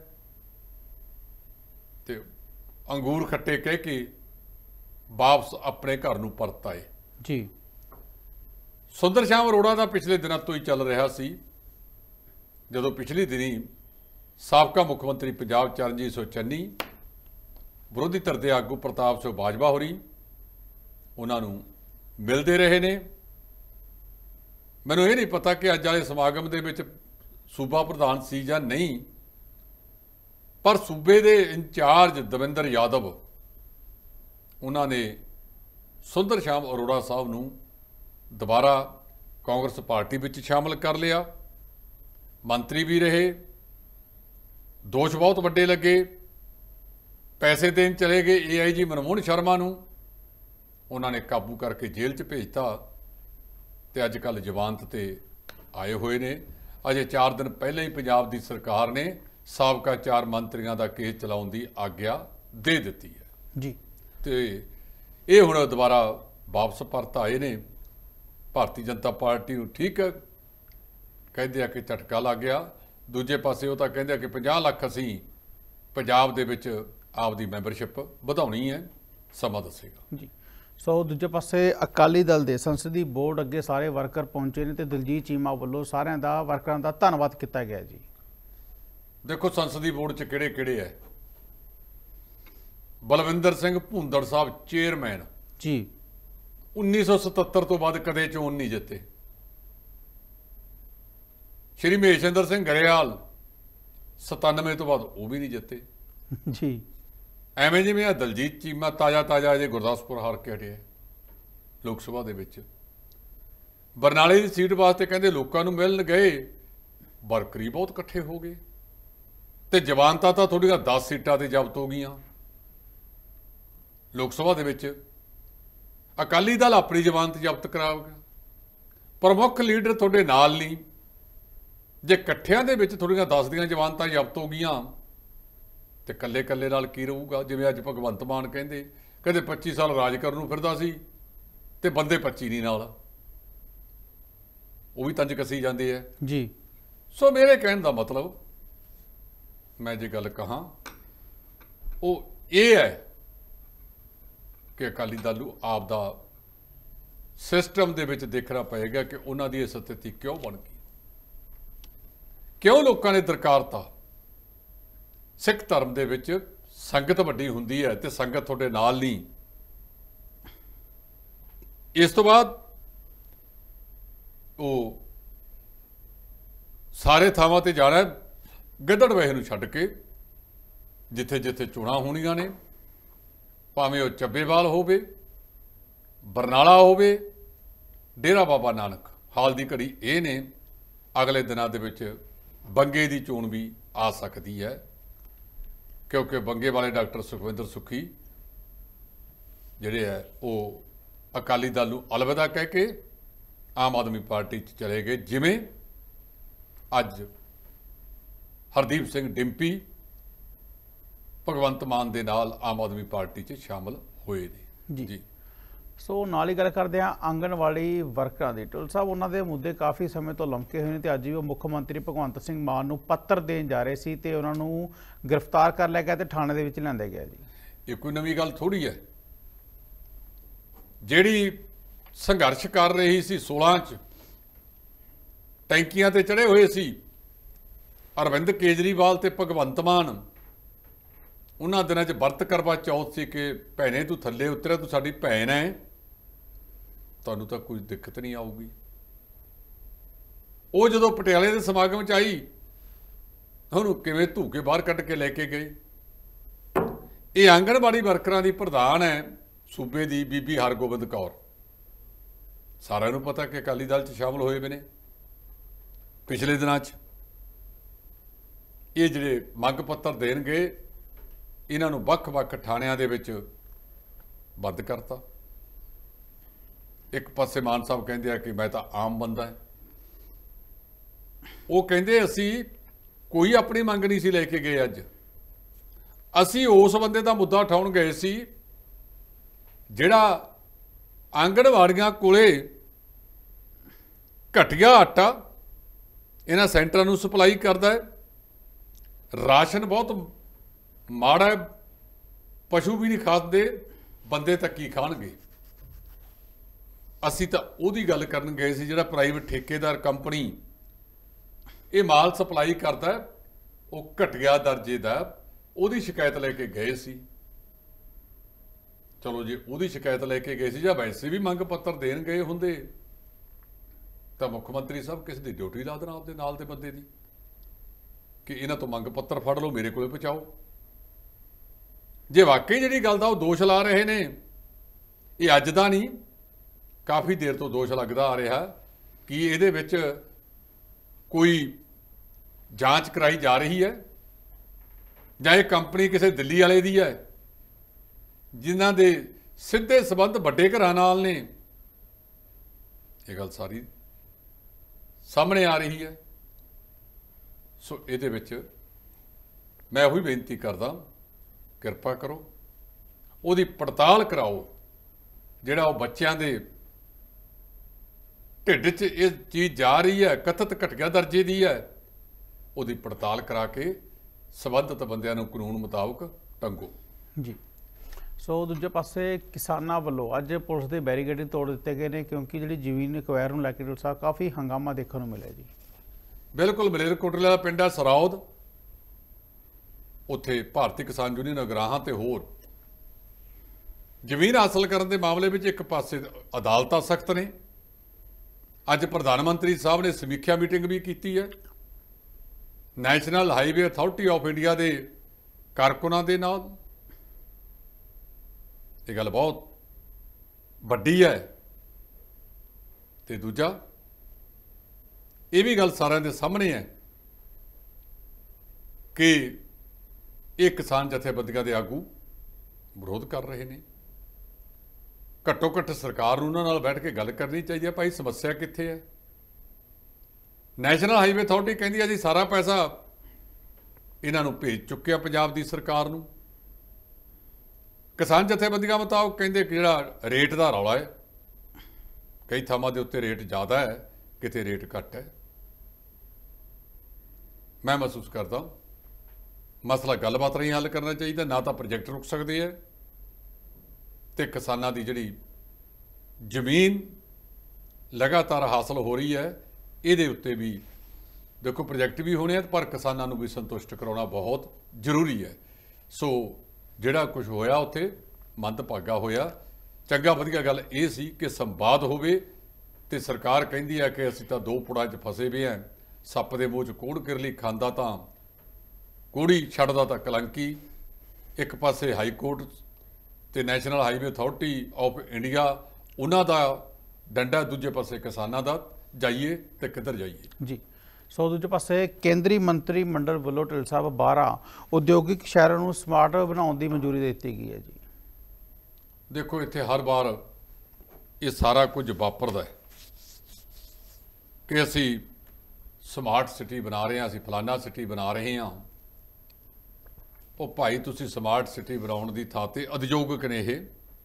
ਤੇ ਅੰਗੂਰ ਖੱਟੇ ਕਹਿ ਕੇ ਵਾਪਸ ਆਪਣੇ ਘਰ ਨੂੰ ਪਰਤ ਆਏ ਜੀ। ਸੁੰਦਰ ਸ਼ਾਮ ਅਰੋੜਾ ਦਾ ਪਿਛਲੇ ਦਿਨਾਂ ਤੋਂ ਹੀ ਚੱਲ ਰਿਹਾ ਸੀ, ਜਦੋਂ ਪਿਛਲੀ ਦਿਨੀ ਸਾਬਕਾ ਮੁੱਖ ਮੰਤਰੀ ਪੰਜਾਬ ਚਰਨਜੀਤ ਸਿੰਘ ਚੰਨੀ, ਵਿਰੋਧੀ ਧਿਰ ਦੇ ਆਗੂ ਪ੍ਰਤਾਪ ਸਿੰਘ ਬਾਜਵਾ ਹੋਰੀ ਉਹਨਾਂ ਨੂੰ ਮਿਲਦੇ ਰਹੇ ਨੇ। ਮੈਨੂੰ ਇਹ ਨਹੀਂ ਪਤਾ ਕਿ ਅੱਜ ਵਾਲੇ ਸਮਾਗਮ ਦੇ ਵਿੱਚ ਸੂਬਾ ਪ੍ਰਧਾਨ ਸੀ ਜਾਂ ਨਹੀਂ, ਪਰ ਸੂਬੇ ਦੇ ਇੰਚਾਰਜ ਦਵਿੰਦਰ ਯਾਦਵ ਉਹਨਾਂ ਨੇ ਸੁੰਦਰ ਸ਼ਾਮ ਅਰੋੜਾ ਸਾਹਿਬ ਨੂੰ ਦੁਬਾਰਾ ਕਾਂਗਰਸ ਪਾਰਟੀ ਵਿੱਚ ਸ਼ਾਮਲ ਕਰ ਲਿਆ। ਮੰਤਰੀ ਵੀ ਰਹੇ, ਦੋਸ਼ ਬਹੁਤ ਵੱਡੇ ਲੱਗੇ, ਪੈਸੇ ਦੇਣ ਚਲੇ ਗਏ ਏ ਆਈ ਜੀ ਮਨਮੋਹਨ ਸ਼ਰਮਾ ਨੂੰ, ਉਹਨਾਂ ਨੇ ਕਾਬੂ ਕਰਕੇ ਜੇਲ੍ਹ 'ਚ ਭੇਜਤਾ ਤੇ ਅੱਜ ਕੱਲ੍ਹ ਜ਼ਮਾਨਤ ਤੇ ਆਏ ਹੋਏ ਨੇ। ਅਜੇ ਚਾਰ ਦਿਨ ਪਹਿਲਾਂ ਹੀ ਪੰਜਾਬ ਦੀ ਸਰਕਾਰ ਨੇ ਸਾਬਕਾ ਚਾਰ ਮੰਤਰੀਆਂ ਦਾ ਕੇਸ ਚਲਾਉਣ ਦੀ ਆਗਿਆ ਦੇ ਦਿੱਤੀ ਹੈ ਜੀ, ਤੇ ਇਹ ਹੁਣ ਦੁਬਾਰਾ ਵਾਪਸ ਪਰਤ ਆਏ ਨੇ। ਭਾਰਤੀ ਜਨਤਾ ਪਾਰਟੀ ਨੂੰ ਠੀਕ ਹੈ, ਕਹਿੰਦੇ ਆ ਕਿ ਝਟਕਾ ਲੱਗ ਗਿਆ। ਦੂਜੇ ਪਾਸੇ ਉਹ ਤਾਂ ਕਹਿੰਦੇ ਆ ਕਿ ਪੰਜਾਹ ਲੱਖ ਅਸੀਂ ਪੰਜਾਬ ਦੇ ਵਿੱਚ ਆਪਦੀ ਮੈਂਬਰਸ਼ਿਪ ਵਧਾਉਣੀ ਹੈ, ਸਮਾਂ ਦੱਸੇਗਾ ਜੀ। ਸੋ ਦੂਜੇ ਪਾਸੇ ਅਕਾਲੀ ਦਲ ਦੇ ਸੰਸਦੀ ਬੋਰਡ ਅੱਗੇ ਸਾਰੇ ਵਰਕਰ ਪਹੁੰਚੇ ਨੇ ਤੇ ਦਲਜੀਤ ਚੀਮਾ ਵੱਲੋਂ ਸਾਰਿਆਂ ਦਾ ਵਰਕਰਾਂ ਦਾ ਧੰਨਵਾਦ ਕੀਤਾ ਗਿਆ ਜੀ। ਦੇਖੋ ਸੰਸਦੀ ਬੋਰਡ 'ਚ ਕਿਹੜੇ ਕਿਹੜੇ ਹੈ। ਬਲਵਿੰਦਰ ਸਿੰਘ ਭੁੰਦੜ ਸਾਹਿਬ ਚੇਅਰਮੈਨ ਜੀ, ਉੱਨੀ ਸੌ ਸਤੱਤਰ ਤੋਂ ਬਾਅਦ ਕਦੇ ਚੋਣ ਨਹੀਂ ਜਿੱਤੇ। ਸ਼੍ਰੀ ਮਹੇਸ਼ਿੰਦਰ ਸਿੰਘ ਗਰੇਵਾਲ ਸਤਾਨਵੇਂ ਤੋਂ ਬਾਅਦ ਉਹ ਵੀ ਨਹੀਂ ਜਿੱਤੇ ਜੀ। ਐਵੇਂ ਜਿਵੇਂ ਆ ਦਲਜੀਤ ਚੀਮਾ ਤਾਜ਼ਾ ਤਾਜ਼ਾ ਅਜੇ ਗੁਰਦਾਸਪੁਰ ਹਾਰ ਕੇ ਹਟਿਆ ਲੋਕ ਸਭਾ ਦੇ ਵਿੱਚ। ਬਰਨਾਲੇ ਦੀ ਸੀਟ ਵਾਸਤੇ ਕਹਿੰਦੇ ਲੋਕਾਂ ਨੂੰ ਮਿਲਣ ਗਏ, ਵਰਕਰੀ ਬਹੁਤ ਇਕੱਠੇ ਹੋ ਗਏ ਤੇ ਜ਼ਮਾਨਤਾਂ ਤਾਂ ਥੋੜ੍ਹੀਆਂ ਦਸ ਸੀਟਾਂ ਤੇ ਜ਼ਬਤ ਹੋ ਗਈਆਂ ਲੋਕ ਸਭਾ ਦੇ ਵਿੱਚ। ਅਕਾਲੀ ਦਲ ਆਪਣੀ ਜ਼ਮਾਨਤ ਜ਼ਬਤ ਕਰਾ ਗਿਆ। ਪ੍ਰਮੁੱਖ ਲੀਡਰ ਤੁਹਾਡੇ ਨਾਲ ਨਹੀਂ, ਜੇ ਇਕੱਠਿਆਂ ਦੇ ਵਿੱਚ ਥੋੜ੍ਹੀਆਂ ਦਸ ਦੀਆਂ ਜ਼ਮਾਨਤਾਂ ਜ਼ਬਤ ਹੋ ਗਈਆਂ ਤੇ ਕੱਲੇ ਕੱਲੇ ਨਾਲ ਕੀ ਰਹੂਗਾ। ਜਿਵੇਂ ਅੱਜ ਭਗਵੰਤ ਮਾਨ ਕਹਿੰਦੇ ਕਹਿੰਦੇ ਪੱਚੀ ਸਾਲ ਰਾਜ ਕਰਨ ਨੂੰ ਫਿਰਦਾ ਸੀ ਤੇ ਬੰਦੇ ਪੱਚੀ ਨਹੀਂ ਨਾਲ, ਉਹ ਵੀ ਤੰਜ ਕੱਸੀ ਜਾਂਦੇ ਆ ਜੀ। ਸੋ ਮੇਰੇ ਕਹਿਣ ਦਾ ਮਤਲਬ, ਮੈਂ ਜੇ ਗੱਲ ਕਹਾਂ ਉਹ ਇਹ ਹੈ ਕਿ ਅਕਾਲੀ ਦਲ ਨੂੰ ਆਪ ਦਾ ਸਿਸਟਮ ਦੇ ਵਿੱਚ ਦੇਖਣਾ ਪਏਗਾ ਕਿ ਉਹਨਾਂ ਦੀ ਇਹ ਸਥਿਤੀ ਕਿਉਂ ਬਣ ਗਈ, ਕਿਉਂ ਲੋਕਾਂ ਨੇ ਦਰਕਾਰਤਾ। ਸਿੱਖ ਧਰਮ ਦੇ ਵਿੱਚ ਸੰਗਤ ਵੱਡੀ ਹੁੰਦੀ ਹੈ ਤੇ ਸੰਗਤ ਤੁਹਾਡੇ ਨਾਲ ਨਹੀਂ। ਇਸ ਤੋਂ ਬਾਅਦ ਉਹ ਸਾਰੇ ਥਾਵਾਂ ਤੇ ਜਾਣਾ ਗਿੱਦੜਬਾਹੇ ਨੂੰ ਛੱਡ ਕੇ, ਜਿੱਥੇ ਜਿੱਥੇ ਚੋਣਾਂ ਹੋਣੀਆਂ ਨੇ, ਭਾਵੇਂ ਉਹ ਚੱਬੇਵਾਲ ਹੋਵੇ, ਬਰਨਾਲਾ ਹੋਵੇ, ਡੇਰਾ ਬਾਬਾ ਨਾਨਕ। ਹਾਲ ਦੀ ਘੜੀ ਇਹ ਨੇ, ਅਗਲੇ ਦਿਨਾਂ ਦੇ ਵਿੱਚ ਬੰਗੇ ਦੀ ਚੋਣ ਵੀ ਆ ਸਕਦੀ ਹੈ, ਕਿਉਂਕਿ ਬੰਗੇ ਵਾਲੇ ਡਾਕਟਰ ਸੁਖਵਿੰਦਰ ਸੁੱਖੀ ਜਿਹੜੇ ਹੈ ਉਹ ਅਕਾਲੀ ਦਲ ਨੂੰ ਅਲਵਿਦਾ ਕਹਿ ਕੇ ਆਮ ਆਦਮੀ ਪਾਰਟੀ 'ਚ ਚਲੇ ਗਏ। ਜਿਵੇਂ ਅੱਜ ਹਰਦੀਪ ਸਿੰਘ ਡਿੰਪੀ ਭਗਵੰਤ ਮਾਨ ਦੇ ਨਾਲ ਆਮ ਆਦਮੀ ਪਾਰਟੀ 'ਚ ਸ਼ਾਮਲ ਹੋਏ ਨੇ ਜੀ ਜੀ। ਸੋ ਨਾਲ ਹੀ ਗੱਲ ਕਰਦੇ ਹਾਂ ਆਂਗਣਵਾੜੀ ਵਰਕਰਾਂ ਦੀ। ਟੁੱਲ ਸਾਹਿਬ, ਉਹਨਾਂ ਦੇ ਮੁੱਦੇ ਕਾਫੀ ਸਮੇਂ ਤੋਂ ਲਮਕੇ ਹੋਏ ਨੇ ਤੇ ਅੱਜ ਵੀ ਉਹ ਮੁੱਖ ਮੰਤਰੀ ਭਗਵੰਤ ਸਿੰਘ ਮਾਨ ਨੂੰ ਪੱਤਰ ਦੇਣ ਜਾ ਰਹੇ ਸੀ ਤੇ ਉਹਨਾਂ ਨੂੰ ਗ੍ਰਿਫਤਾਰ ਕਰ ਲਿਆ ਗਿਆ ਤੇ ਥਾਣੇ ਦੇ ਵਿੱਚ ਲਿਆਂਦਾ ਗਿਆ ਜੀ। ਇਹ ਕੋਈ ਨਵੀਂ ਗੱਲ ਥੋੜੀ ਹੈ। ਜਿਹੜੀ ਸੰਘਰਸ਼ ਕਰ ਰਹੀ ਸੀ ਸੋਲਾਂ 'ਚ, ਟੈਂਕੀਆਂ ਤੇ ਚੜੇ ਹੋਏ ਸੀ ਅਰਵਿੰਦ ਕੇਜਰੀਵਾਲ ਤੇ ਭਗਵੰਤ ਮਾਨ, ਉਹਨਾਂ ਦਿਨਾਂ 'ਚ ਵਰਤ ਕਰਵਾ ਚੌਥ ਸੀ ਕਿ ਭੈਣੇ ਤੂੰ ਥੱਲੇ ਉਤਰਿਆ, ਤੂੰ ਸਾਡੀ ਭੈਣ ਹੈ, ਤੁਹਾਨੂੰ ਤਾਂ ਕੋਈ ਦਿੱਕਤ ਨਹੀਂ ਆਊਗੀ। ਉਹ ਜਦੋਂ ਪਟਿਆਲੇ ਦੇ ਸਮਾਗਮ 'ਚ ਆਈ, ਉਹਨੂੰ ਕਿਵੇਂ ਧੂ ਕੇ ਬਾਹਰ ਕੱਢ ਕੇ ਲੈ ਕੇ ਗਏ। ਇਹ ਆਂਗਣਵਾੜੀ ਵਰਕਰਾਂ ਦੀ ਪ੍ਰਧਾਨ ਹੈ ਸੂਬੇ ਦੀ ਬੀਬੀ ਹਰਗੋਬਿੰਦ ਕੌਰ। ਸਾਰਿਆਂ ਨੂੰ ਪਤਾ ਕਿ ਅਕਾਲੀ ਦਲ 'ਚ ਸ਼ਾਮਲ ਹੋਏ ਵੇ ਨੇ ਪਿਛਲੇ ਦਿਨਾਂ 'ਚ। ਇਹ ਜਿਹੜੇ ਮੰਗ ਪੱਤਰ ਦੇਣਗੇ, ਇਹਨਾਂ ਨੂੰ ਵੱਖ-ਵੱਖ ਥਾਣਿਆਂ ਦੇ ਵਿੱਚ ਬੰਦ ਕਰਤਾ। ਇੱਕ ਪਾਸੇ ਮਾਨ ਸਾਹਿਬ ਕਹਿੰਦੇ ਆ ਕਿ ਮੈਂ ਤਾਂ ਆਮ ਬੰਦਾ ਹਾਂ, ਉਹ ਕਹਿੰਦੇ ਅਸੀਂ ਕੋਈ ਆਪਣੀ ਮੰਗ ਨਹੀਂ ਸੀ ਲੈ ਕੇ ਗਏ। ਅੱਜ ਅਸੀਂ ਉਸ ਬੰਦੇ ਦਾ ਮੁੱਦਾ ਉਠਾਉਣ ਗਏ ਸੀ ਜਿਹੜਾ ਆਂਗਣਵਾੜੀਆਂ ਕੋਲੇ ਘਟੀਆ ਆਟਾ ਇਹਨਾਂ ਸੈਂਟਰਾਂ ਨੂੰ ਸਪਲਾਈ ਕਰਦਾ ਹੈ, ਰਾਸ਼ਨ ਬਹੁਤ ਮਾੜਾ, ਪਸ਼ੂ ਵੀ ਨਹੀਂ ਖਾਂਦੇ, ਬੰਦੇ ਤਾਂ ਕੀ ਖਾਣਗੇ। ਅਸੀਂ ਤਾਂ ਉਹਦੀ ਗੱਲ ਕਰਨ ਗਏ ਸੀ ਜਿਹੜਾ ਪ੍ਰਾਈਵੇਟ ਠੇਕੇਦਾਰ ਕੰਪਨੀ ਇਹ ਮਾਲ ਸਪਲਾਈ ਕਰਦਾ ਉਹ ਘਟੀਆ ਦਰਜੇ ਦਾ ਉਹਦੀ ਸ਼ਿਕਾਇਤ ਲੈ ਕੇ ਗਏ ਸੀ। ਚਲੋ ਜੇ ਉਹਦੀ ਸ਼ਿਕਾਇਤ ਲੈ ਕੇ ਗਏ ਸੀ ਜਾਂ ਵੈਸੇ ਵੀ ਮੰਗ ਪੱਤਰ ਦੇਣ ਗਏ ਹੁੰਦੇ ਤਾਂ ਮੁੱਖ ਮੰਤਰੀ ਸਾਹਿਬ ਕਿਸੇ ਦੀ ਡਿਊਟੀ ਲਾ ਦੇਣਾ ਆਪਦੇ ਨਾਲ ਦੇ ਬੰਦੇ ਦੀ ਕਿ ਇਹਨਾਂ ਤੋਂ ਮੰਗ ਪੱਤਰ ਫੜ ਲਓ, ਮੇਰੇ ਕੋਲੇ ਪਹੁੰਚਾਓ। ਜੇ ਵਾਕਈ ਜਿਹੜੀ ਗੱਲ ਦਾ ਉਹ ਦੋਸ਼ ਲਾ ਰਹੇ ਨੇ, ਇਹ ਅੱਜ ਦਾ ਨਹੀਂ, ਕਾਫੀ ਦੇਰ ਤੋਂ ਦੋਸ਼ ਲੱਗਦਾ ਆ ਰਿਹਾ ਕਿ ਇਹਦੇ ਵਿੱਚ ਕੋਈ ਜਾਂਚ ਕਰਾਈ ਜਾ ਰਹੀ ਹੈ ਜਾਂ ਇਹ ਕੰਪਨੀ ਕਿਸੇ ਦਿੱਲੀ ਵਾਲੇ ਦੀ ਹੈ ਜਿਨ੍ਹਾਂ ਦੇ ਸਿੱਧੇ ਸੰਬੰਧ ਵੱਡੇ ਘਰਾਂ ਨਾਲ ਨੇ, ਇਹ ਗੱਲ ਸਾਰੀ ਸਾਹਮਣੇ ਆ ਰਹੀ ਹੈ। ਸੋ ਇਹਦੇ ਵਿੱਚ ਮੈਂ ਉਹੀ ਬੇਨਤੀ ਕਰਦਾ, ਕਿਰਪਾ ਕਰੋ ਉਹਦੀ ਪੜਤਾਲ ਕਰਾਓ। ਜਿਹੜਾ ਉਹ ਬੱਚਿਆਂ ਦੇ ਢਿੱਡ 'ਚ ਇਹ ਚੀਜ਼ ਜਾ ਰਹੀ ਹੈ, ਕਥਿਤ ਘਟੀਆ ਦਰਜੇ ਦੀ ਹੈ, ਉਹਦੀ ਪੜਤਾਲ ਕਰਾ ਕੇ ਸੰਬੰਧਿਤ ਬੰਦਿਆਂ ਨੂੰ ਕਾਨੂੰਨ ਮੁਤਾਬਕ ਟੰਗੋ ਜੀ। ਸੋ ਦੂਜੇ ਪਾਸੇ ਕਿਸਾਨਾਂ ਵੱਲੋਂ ਅੱਜ ਪੁਲਿਸ ਦੇ ਬੈਰੀਕੇਡ ਤੋੜ ਦਿੱਤੇ ਗਏ ਨੇ ਕਿਉਂਕਿ ਜਿਹੜੀ ਜ਼ਮੀਨ ਅਕਵਾਇਰ ਨੂੰ ਲੈ ਕੇ ਡਾਕਟਰ ਸਾਹਿਬ ਕਾਫੀ ਹੰਗਾਮਾ ਦੇਖਣ ਨੂੰ ਮਿਲਿਆ ਜੀ। ਬਿਲਕੁਲ, ਮਲੇਰਕੋਟਲੇ ਦਾ ਪਿੰਡ ਹੈ ਸਰੌਦ, ਉੱਥੇ ਭਾਰਤੀ ਕਿਸਾਨ ਯੂਨੀਅਨ ਅਗਰਾਹਾਂ ਤੇ ਹੋਰ ਜ਼ਮੀਨ ਹਾਸਲ ਕਰਨ ਦੇ ਮਾਮਲੇ ਵਿੱਚ ਇੱਕ ਪਾਸੇ ਅਦਾਲਤਾਂ ਸਖਤ ਨੇ। ਅੱਜ ਪ੍ਰਧਾਨ ਮੰਤਰੀ ਸਾਹਿਬ ਨੇ ਸਮੀਖਿਆ ਮੀਟਿੰਗ ਵੀ ਕੀਤੀ ਹੈ national highway authority of India ਦੇ ਕਾਰਕੁਨਾਂ ਦੇ ਨਾਲ। ਇਹ ਗੱਲ ਬਹੁਤ ਵੱਡੀ ਹੈ। ਤੇ ਦੂਜਾ ਇਹ ਵੀ ਗੱਲ ਸਾਰਿਆਂ ਦੇ ਸਾਹਮਣੇ ਹੈ ਕਿ ਇਹ ਕਿਸਾਨ ਜਥੇਬੰਦੀਆਂ ਦੇ ਆਗੂ ਵਿਰੋਧ ਕਰ ਰਹੇ ਨੇ। ਘੱਟੋ ਘੱਟ ਸਰਕਾਰ ਨੂੰ ਉਹਨਾਂ ਨਾਲ ਬੈਠ ਕੇ ਗੱਲ ਕਰਨੀ ਚਾਹੀਦੀ ਹੈ, ਭਾਈ ਸਮੱਸਿਆ ਕਿੱਥੇ ਹੈ। ਨੈਸ਼ਨਲ ਹਾਈਵੇ ਅਥਾਰਟੀ ਕਹਿੰਦੀ ਹੈ ਜੀ ਸਾਰਾ ਪੈਸਾ ਇਹਨਾਂ ਨੂੰ ਭੇਜ ਚੁੱਕਿਆ ਪੰਜਾਬ ਦੀ ਸਰਕਾਰ ਨੂੰ। ਕਿਸਾਨ ਜਥੇਬੰਦੀਆਂ ਮੁਤਾਬਕ ਕਹਿੰਦੇ ਕਿ ਜਿਹੜਾ ਰੇਟ ਦਾ ਰੌਲਾ ਹੈ, ਕਈ ਥਾਵਾਂ ਦੇ ਉੱਤੇ ਰੇਟ ਜ਼ਿਆਦਾ ਹੈ, ਕਿਤੇ ਰੇਟ ਘੱਟ ਹੈ। ਮੈਂ ਮਹਿਸੂਸ ਕਰਦਾ ਮਸਲਾ ਗੱਲਬਾਤ ਰਾਹੀਂ ਹੱਲ ਕਰਨਾ ਚਾਹੀਦਾ, ਨਾ ਤਾਂ ਪ੍ਰੋਜੈਕਟ ਰੁਕ ਸਕਦੇ ਹੈ ਤੇ ਕਿਸਾਨਾਂ ਦੀ ਜਿਹੜੀ ਜ਼ਮੀਨ ਲਗਾਤਾਰ ਹਾਸਲ ਹੋ ਰਹੀ ਹੈ ਇਹਦੇ ਉੱਤੇ ਵੀ ਦੇਖੋ ਪ੍ਰੋਜੈਕਟ ਵੀ ਹੋਣੇ ਆ, ਪਰ ਕਿਸਾਨਾਂ ਨੂੰ ਵੀ ਸੰਤੁਸ਼ਟ ਕਰਾਉਣਾ ਬਹੁਤ ਜ਼ਰੂਰੀ ਹੈ। ਸੋ ਜਿਹੜਾ ਕੁਝ ਹੋਇਆ ਉੱਥੇ ਮੰਦਭਾਗਾ ਹੋਇਆ। ਚੰਗਾ ਵਧੀਆ ਗੱਲ ਇਹ ਸੀ ਕਿ ਸੰਵਾਦ ਹੋਵੇ ਤੇ ਸਰਕਾਰ ਕਹਿੰਦੀ ਹੈ ਕਿ ਅਸੀਂ ਤਾਂ ਦੋ ਪੁੜਾਂ 'ਚ ਫਸੇ ਹੋਏ ਹਾਂ, ਸੱਪ ਦੇ ਮੂੰਹ 'ਚ ਕੋੜ ਕਿਰਲੀ, ਖਾਂਦਾ ਤਾਂ ਕੋੜੀ ਛੱਡਦਾ ਤਾਂ ਕਲੰਕੀ। ਇੱਕ ਪਾਸੇ ਹਾਈ ਕੋਰਟ ਤੇ national highway authority of India ਉਹਨਾਂ ਦਾ ਡੰਡਾ, ਦੂਜੇ ਪਾਸੇ ਕਿਸਾਨਾਂ ਦਾ। ਜਾਈਏ ਤੇ ਕਿੱਧਰ ਜਾਈਏ ਜੀ। ਸੋ ਦੂਜੇ ਪਾਸੇ ਕੇਂਦਰੀ ਮੰਤਰੀ ਮੰਡਲ ਵੱਲੋਂ ਢਿੱਲ ਸਾਹਿਬ ਬਾਰਾਂ ਉਦਯੋਗਿਕ ਸ਼ਹਿਰਾਂ ਨੂੰ ਸਮਾਰਟ ਬਣਾਉਣ ਦੀ ਮਨਜ਼ੂਰੀ ਦੇ ਦਿੱਤੀ ਗਈ ਹੈ ਜੀ। ਦੇਖੋ ਇੱਥੇ ਹਰ ਵਾਰ ਇਹ ਸਾਰਾ ਕੁਝ ਵਾਪਰਦਾ ਹੈ ਕਿ ਅਸੀਂ ਸਮਾਰਟ ਸਿਟੀ ਬਣਾ ਰਹੇ ਹਾਂ, ਅਸੀਂ ਫਲਾਨਾ ਸਿਟੀ ਬਣਾ ਰਹੇ ਹਾਂ। ਉਹ ਭਾਈ ਤੁਸੀਂ ਸਮਾਰਟ ਸਿਟੀ ਬਣਾਉਣ ਦੀ ਥਾਂ ਤੇ ਉਦਯੋਗਿਕ ਨੇ ਇਹ,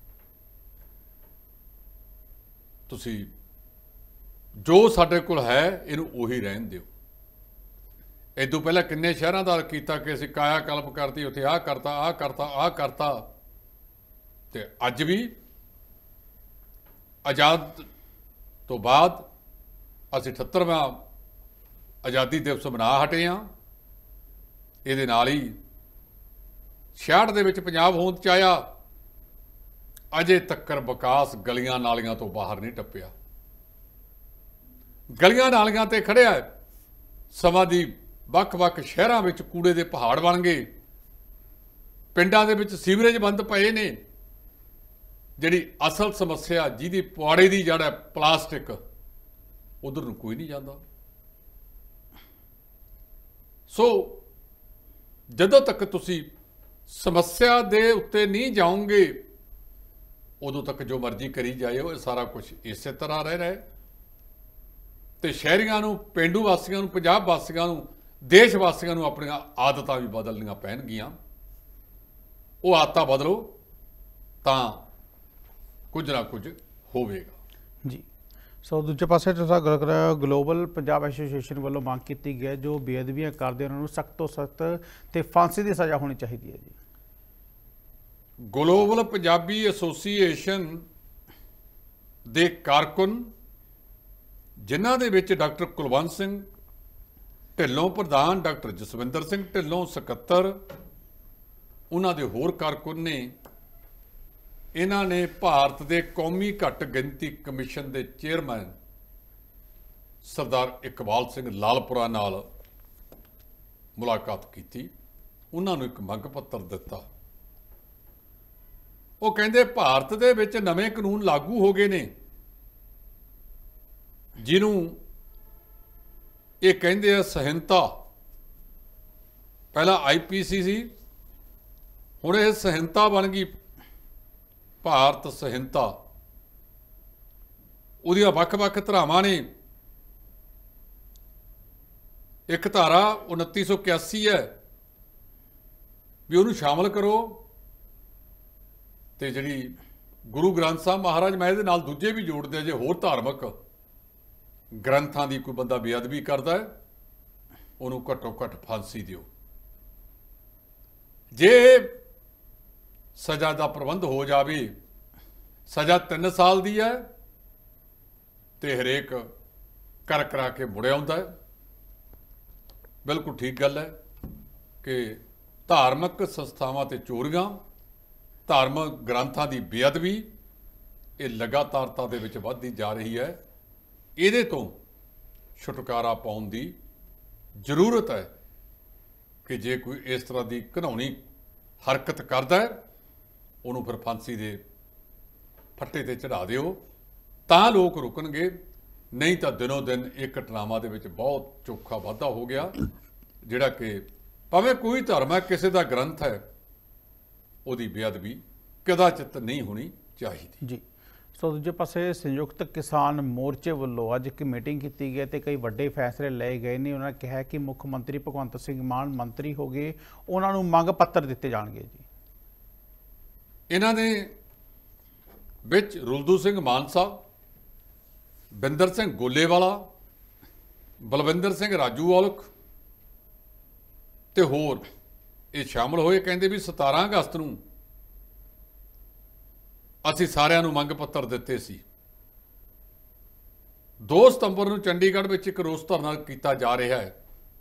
ਤੁਸੀਂ ਜੋ ਸਾਡੇ ਕੋਲ ਹੈ ਇਹਨੂੰ ਉਹੀ ਰਹਿਣ ਦਿਓ। ਇਦੋਂ ਪਹਿਲਾਂ ਕਿੰਨੇ ਸ਼ਹਿਰਾਂ ਦਾ ਕੀਤਾ ਕਿ ਅਸੀਂ ਕਾਇਆ ਕਲਪ ਕਰਤੀ, ਉੱਥੇ ਆਹ ਕਰਤਾ ਆਹ ਕਰਤਾ ਆਹ ਕਰਤਾ। ਤੇ ਅੱਜ ਵੀ ਆਜ਼ਾਦ ਤੋਂ ਬਾਅਦ ਅਸੀਂ ਅਠੱਤਰਵਾਂ ਆਜ਼ਾਦੀ ਦਿਵਸ ਮਨਾ ਹਟੇ ਹਾਂ। ਇਹਦੇ ਨਾਲ ਹੀ ਛਿਆਹਠ ਦੇ ਵਿੱਚ ਪੰਜਾਬ ਹੋਂਦ 'ਚ ਆਇਆ, ਅਜੇ ਤੱਕਰ ਵਿਕਾਸ ਗਲੀਆਂ ਨਾਲੀਆਂ ਤੋਂ ਬਾਹਰ ਨਹੀਂ ਟੱਪਿਆ। ਗਲੀਆਂ ਨਾਲੀਆਂ ਤੇ ਖੜਿਆ ਸਮਾਂ ਦੀ ਵੱਖ-ਵੱਖ ਸ਼ਹਿਰਾਂ ਵਿੱਚ ਕੂੜੇ ਦੇ ਪਹਾੜ ਬਣ ਗਏ, ਪਿੰਡਾਂ ਦੇ ਵਿੱਚ ਸੀਵਰੇਜ ਬੰਦ ਪਏ ਨੇ। ਜਿਹੜੀ ਅਸਲ ਸਮੱਸਿਆ ਜਿਹਦੀ ਪੁਆੜੇ ਦੀ ਜੜ ਹੈ ਪਲਾਸਟਿਕ, ਉਧਰ ਨੂੰ ਕੋਈ ਨਹੀਂ ਜਾਂਦਾ। ਸੋ ਜਦੋਂ ਤੱਕ ਤੁਸੀਂ ਸਮੱਸਿਆ ਦੇ ਉੱਤੇ ਨਹੀਂ ਜਾਓਗੇ ਉਦੋਂ ਤੱਕ ਜੋ ਮਰਜ਼ੀ ਕਰੀ ਜਾਏ ਉਹ ਸਾਰਾ ਕੁਝ ਇਸੇ ਤਰ੍ਹਾਂ ਰਹਿ ਰਿਹਾ। ਤੇ ਸ਼ਹਿਰੀਆਂ ਨੂੰ, ਪੇਂਡੂ ਵਾਸੀਆਂ ਨੂੰ, ਪੰਜਾਬ ਵਾਸੀਆਂ ਨੂੰ, ਦੇਸ਼ ਵਾਸੀਆਂ ਨੂੰ ਆਪਣੀਆਂ ਆਦਤਾਂ ਵੀ ਬਦਲਣੀਆਂ ਪੈਣਗੀਆਂ। ਉਹ ਆਦਤਾਂ ਬਦਲੋ ਤਾਂ ਕੁਝ ਨਾ ਕੁਝ ਹੋਵੇਗਾ ਜੀ। ਸੋ ਦੂਜੇ ਪਾਸੇ ਤੁਸੀਂ ਗੱਲ ਕਰ ਰਹੇ ਹੋ ਗਲੋਬਲ ਪੰਜਾਬ ਐਸੋਸੀਏਸ਼ਨ ਵੱਲੋਂ ਮੰਗ ਕੀਤੀ ਗਈ ਹੈ ਜੋ ਬੇਅਦਬੀਆਂ ਕਰਦੇ ਉਹਨਾਂ ਨੂੰ ਸਖਤ ਤੋਂ ਸਖਤ ਤੇ ਫਾਂਸੀ ਦੀ ਸਜ਼ਾ ਹੋਣੀ ਚਾਹੀਦੀ ਹੈ ਜੀ। ਗਲੋਬਲ ਪੰਜਾਬੀ ਐਸੋਸੀਏਸ਼ਨ ਦੇ ਕਾਰਕੁਨ ਜਿਨ੍ਹਾਂ ਦੇ ਵਿੱਚ ਡਾਕਟਰ ਕੁਲਵੰਤ ਸਿੰਘ ਢਿੱਲੋਂ ਪ੍ਰਧਾਨ ਡਾਕਟਰ ਜਸਵਿੰਦਰ ਸਿੰਘ ਢਿੱਲੋਂ ਸਕੱਤਰ, ਉਹਨਾਂ ਦੇ ਹੋਰ ਕਾਰਕੁਨ ਨੇ, ਇਹਨਾਂ ਨੇ ਭਾਰਤ ਦੇ ਕੌਮੀ ਘੱਟ ਗਿਣਤੀ ਕਮਿਸ਼ਨ ਦੇ ਚੇਅਰਮੈਨ ਸਰਦਾਰ ਇਕਬਾਲ ਸਿੰਘ ਲਾਲਪੁਰਾ ਨਾਲ ਮੁਲਾਕਾਤ ਕੀਤੀ। ਉਹਨਾਂ ਨੂੰ ਇੱਕ ਮੰਗ ਪੱਤਰ ਦਿੱਤਾ। ਉਹ ਕਹਿੰਦੇ ਭਾਰਤ ਦੇ ਵਿੱਚ ਨਵੇਂ ਕਾਨੂੰਨ ਲਾਗੂ ਹੋ ਗਏ ਨੇ, ਜਿਹਨੂੰ ਇਹ ਕਹਿੰਦੇ ਆ ਸਹਿੰਤਾ। ਪਹਿਲਾਂ ਆਈ ਪੀ ਸੀ ਸੀ, ਹੁਣ ਇਹ ਸਹਿੰਤਾ ਬਣ ਗਈ, ਭਾਰਤ ਸਹਿੰਤਾ। ਉਹਦੀਆਂ ਵੱਖ-ਵੱਖ ਧਾਰਾਵਾਂ ਨੇ। ਇੱਕ ਧਾਰਾ ਉਨੱਤੀ ਸੌ ਇਕਿਆਸੀ ਹੈ ਵੀ ਉਹਨੂੰ ਸ਼ਾਮਲ ਕਰੋ, ਤੇ ਜਿਹੜੀ ਗੁਰੂ ਗ੍ਰੰਥ ਸਾਹਿਬ ਮਹਾਰਾਜ, ਮੈਂ ਇਹਦੇ ਨਾਲ ਦੂਜੇ ਵੀ ਜੋੜਦੇ ਆ, ਜੇ ਹੋਰ ਧਾਰਮਿਕ ਗ੍ਰੰਥਾਂ ਦੀ ਕੋਈ ਬੰਦਾ ਬੇਅਦਬੀ ਕਰਦਾ ਹੈ ਉਹਨੂੰ ਘੱਟੋ ਘੱਟ ਫਾਂਸੀ ਦਿਓ। ਜੇ ਸਜ਼ਾ ਦਾ ਪ੍ਰਬੰਧ ਹੋ ਜਾਵੇ, ਸਜ਼ਾ ਤਿੰਨ ਸਾਲ ਦੀ ਹੈ ਤੇ ਹਰੇਕ ਕਰ ਕਰਾ ਕੇ ਮੁੜਿਆ ਆਉਂਦਾ ਹੈ। ਬਿਲਕੁਲ ਠੀਕ ਗੱਲ ਹੈ ਕਿ ਧਾਰਮਿਕ ਸੰਸਥਾਵਾਂ ਤੇ ਚੋਰੀਆਂ, ਧਾਰਮਿਕ ਗ੍ਰੰਥਾਂ ਦੀ ਬੇਅਦਬੀ, ਇਹ ਲਗਾਤਾਰਤਾ ਦੇ ਵਿੱਚ ਵੱਧਦੀ ਜਾ ਰਹੀ ਹੈ। ਇਹਦੇ ਤੋਂ ਛੁਟਕਾਰਾ ਪਾਉਣ ਦੀ ਜ਼ਰੂਰਤ ਹੈ ਕਿ ਜੇ ਕੋਈ ਇਸ ਤਰ੍ਹਾਂ ਦੀ ਘਿਨਾਉਣੀ ਹਰਕਤ ਕਰਦਾ ਹੈ ਉਹਨੂੰ ਫਿਰ ਫਾਂਸੀ ਦੇ ਫੱਟੇ ਤੇ ਚੜਾ ਦਿਓ, ਤਾਂ ਲੋਕ ਰੁਕਣਗੇ। ਨਹੀਂ ਤਾਂ ਦਿਨੋਂ ਦਿਨ ਇਹ ਘਟਨਾਵਾਂ ਦੇ ਵਿੱਚ ਬਹੁਤ ਚੋਖਾ ਵਾਧਾ ਹੋ ਗਿਆ, ਜਿਹੜਾ ਕਿ ਭਾਵੇਂ ਕੋਈ ਧਰਮ ਹੈ, ਕਿਸੇ ਦਾ ਗ੍ਰੰਥ ਹੈ, ਉਹਦੀ ਬੇਅਦਬੀ ਕਦਾਚਿਤ ਨਹੀਂ ਹੋਣੀ ਚਾਹੀਦੀ ਜੀ। ਸੋ ਦੂਜੇ ਪਾਸੇ ਸੰਯੁਕਤ ਕਿਸਾਨ ਮੋਰਚੇ ਵੱਲੋਂ ਅੱਜ ਇੱਕ ਮੀਟਿੰਗ ਕੀਤੀ ਗਈ ਤੇ ਕਈ ਵੱਡੇ ਫੈਸਲੇ ਲਏ ਗਏ ਨੇ। ਉਹਨਾਂ ਨੇ ਕਿਹਾ ਕਿ ਮੁੱਖ ਮੰਤਰੀ ਭਗਵੰਤ ਸਿੰਘ ਮਾਨ ਮੰਤਰੀ ਹੋ ਗਏ, ਉਹਨਾਂ ਨੂੰ ਮੰਗ ਪੱਤਰ ਦਿੱਤੇ ਜਾਣਗੇ ਜੀ। ਇਹਨਾਂ ਦੇ ਵਿੱਚ ਰੁਲਦੂ ਸਿੰਘ ਮਾਨਸਾ, ਬਿੰਦਰ ਸਿੰਘ ਗੋਲੇਵਾਲਾ, ਬਲਵਿੰਦਰ ਸਿੰਘ ਰਾਜੂ ਔਲਖ ਤੇ ਹੋਰ ਇਹ ਸ਼ਾਮਲ ਹੋਏ। ਕਹਿੰਦੇ ਵੀ ਸਤਾਰਾਂ ਅਗਸਤ ਨੂੰ ਅਸੀਂ ਸਾਰਿਆਂ ਨੂੰ ਮੰਗ ਪੱਤਰ ਦਿੱਤੇ ਸੀ। ਦੋ ਸਤੰਬਰ ਨੂੰ ਚੰਡੀਗੜ੍ਹ ਵਿੱਚ ਇੱਕ ਰੋਸ ਧਰਨਾ ਕੀਤਾ ਜਾ ਰਿਹਾ ਹੈ।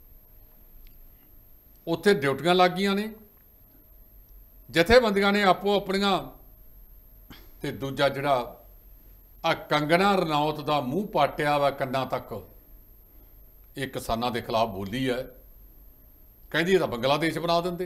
ਉੱਥੇ ਡਿਊਟੀਆਂ ਲੱਗ ਗਈਆਂ ਨੇ, ਜਥੇਬੰਦੀਆਂ ਨੇ ਆਪੋ ਆਪਣੀਆਂ, ਤੇ ਦੂਜਾ ਜਿਹੜਾ ਆ ਕੰਗਣਾ ਰਣੌਤ ਦਾ ਮੂੰਹ ਪਾਟਿਆ ਵਾ ਕੰਨਾਂ ਤੱਕ, ਇਹ ਕਿਸਾਨਾਂ ਦੇ ਖਿਲਾਫ ਬੋਲੀ ਹੈ। ਕਹਿੰਦੀ ਇਹਦਾ ਬੰਗਲਾਦੇਸ਼ ਬਣਾ ਦਿੰਦੇ।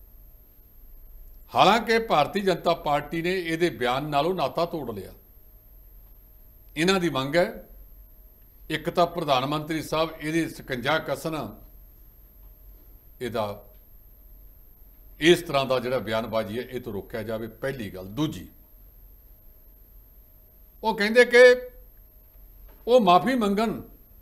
ਹਾਲਾਂਕਿ ਭਾਰਤੀ ਜਨਤਾ ਪਾਰਟੀ ਨੇ ਇਹਦੇ ਬਿਆਨ ਨਾਲੋਂ ਨਾਤਾ ਤੋੜ ਲਿਆ। ਇਹਨਾਂ ਦੀ ਮੰਗ ਹੈ ਇੱਕ ਤਾਂ ਪ੍ਰਧਾਨ ਮੰਤਰੀ ਸਾਹਿਬ ਇਹਦੇ ਸਕੰਜਾ ਕੱਸਣ, ਇਹਦਾ ਇਸ ਤਰ੍ਹਾਂ ਦਾ ਜਿਹੜਾ ਬਿਆਨਬਾਜ਼ੀ ਹੈ ਇਹ ਤੋਂ ਰੋਕਿਆ ਜਾਵੇ, ਪਹਿਲੀ ਗੱਲ। ਦੂਜੀ, ਉਹ ਕਹਿੰਦੇ ਕਿ ਉਹ ਮਾਫੀ ਮੰਗਣ।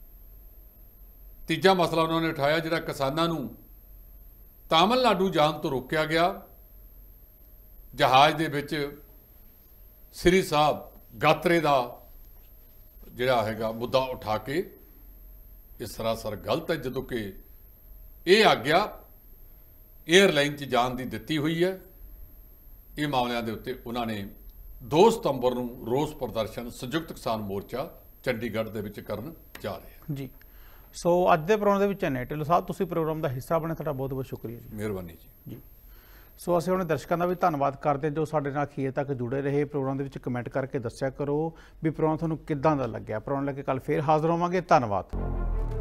ਤੀਜਾ ਮਸਲਾ ਉਹਨਾਂ ਨੇ ਉਠਾਇਆ ਜਿਹੜਾ ਕਿਸਾਨਾਂ ਨੂੰ ਤਾਮਿਲਨਾਡੂ ਜਾਣ ਤੋਂ ਰੋਕਿਆ ਗਿਆ। ਜਹਾਜ਼ ਦੇ ਵਿੱਚ ਸ੍ਰੀ ਸਾਹਿਬ ਗਾਤਰੇ ਦਾ ਜਿਹੜਾ ਹੈਗਾ ਮੁੱਦਾ ਉਠਾ ਕੇ, ਇਹ ਸਰਾਸਰ ਗਲਤ ਹੈ। ਜਦੋਂ ਕਿ ਇਹ ਆਗਿਆ ਏਅਰਲਾਈਨ 'ਚ ਜਾਣ ਦੀ ਦਿੱਤੀ ਹੋਈ ਹੈ। ਇਹ ਮਾਮਲਿਆਂ ਦੇ ਉੱਤੇ ਉਹਨਾਂ ਨੇ ਦੋ ਸਤੰਬਰ ਨੂੰ ਰੋਸ ਪ੍ਰਦਰਸ਼ਨ ਸੰਯੁਕਤ ਕਿਸਾਨ ਮੋਰਚਾ ਚੰਡੀਗੜ੍ਹ ਦੇ ਵਿੱਚ ਕਰਨ ਜਾ ਰਿਹਾ ਜੀ। ਸੋ ਅੱਜ ਦੇ ਪ੍ਰੋਗਰਾਮ ਦੇ ਵਿੱਚ ਨੇ ਢਿੱਲੋਂ ਸਾਹਿਬ, ਤੁਸੀਂ ਪ੍ਰੋਗਰਾਮ ਦਾ ਹਿੱਸਾ ਬਣੇ, ਤੁਹਾਡਾ ਬਹੁਤ ਬਹੁਤ ਸ਼ੁਕਰੀਆ ਜੀ। ਮਿਹਰਬਾਨੀ ਜੀ ਜੀ। ਸੋ ਅਸੀਂ ਆਪਣੇ ਦਰਸ਼ਕਾਂ ਦਾ ਵੀ ਧੰਨਵਾਦ ਕਰਦੇ ਜੋ ਸਾਡੇ ਨਾਲ ਅਖੀਰ ਤੱਕ ਜੁੜੇ ਰਹੇ। ਪ੍ਰੋਗਰਾਮ ਦੇ ਵਿੱਚ ਕਮੈਂਟ ਕਰਕੇ ਦੱਸਿਆ ਕਰੋ ਵੀ ਪ੍ਰੋਗਰਾਮ ਤੁਹਾਨੂੰ ਕਿੱਦਾਂ ਦਾ ਲੱਗਿਆ। ਪ੍ਰੋਗਰਾਮ ਲੈ ਕੇ ਕੱਲ੍ਹ ਫੇਰ ਹਾਜ਼ਰ ਹੋਵਾਂਗੇ। ਧੰਨਵਾਦ।